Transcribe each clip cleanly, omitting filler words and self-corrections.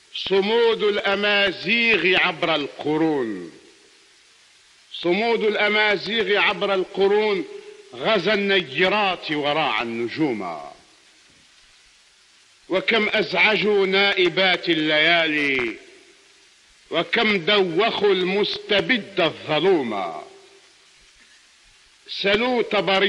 صمود الأمازيغ عبر القرون. صمود الأمازيغ عبر القرون غزا النيرات وراعى النجوم، وكم أزعجوا نائبات الليالي، وكم دوخوا المستبد الظلوم. سلوا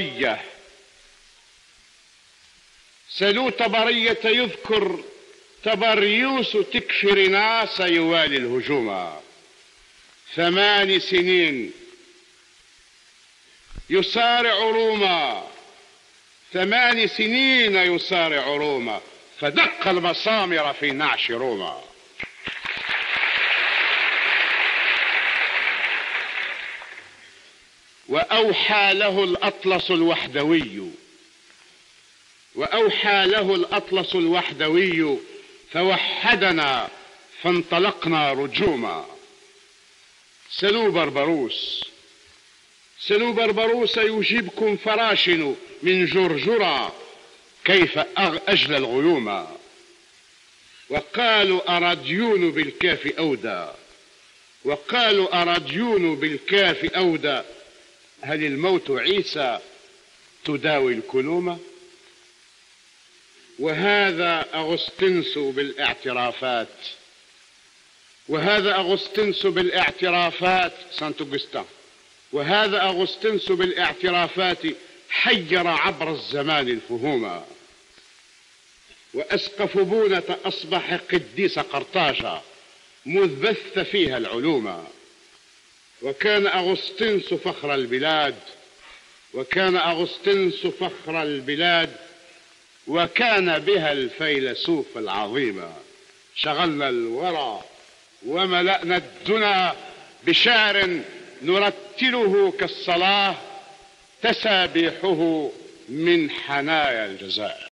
طبرية يذكر طبريوس تكفر ناس يوالي الهجوم. 8 سنين يصارع روما، 8 سنين يصارع روما، فدق المسامر في نعش روما. وأوحى له الأطلس الوحدوي فوحدنا فانطلقنا رجوما. سلوا بربروس يجيبكم فراشن من جرجرة كيف أجلى الغيوم. وقالوا أراديون بالكاف أودى هل الموت عيسى تداوي الكلوم. وهذا أغسطنس بالاعترافات سانت أوغسطين، وهذا أغسطنس بالاعترافات حير عبر الزمان الفهوم. وأسقف بونة أصبح قديس قرطاجة مذ بث فيها العلوم. وكان أغسطنس فخر البلاد، وكان بها الفيلسوف العظيم. شغلنا الورى وملأنا الدنا بشعر نرتله كالصلاة تسابيحه من حنايا الجزائر.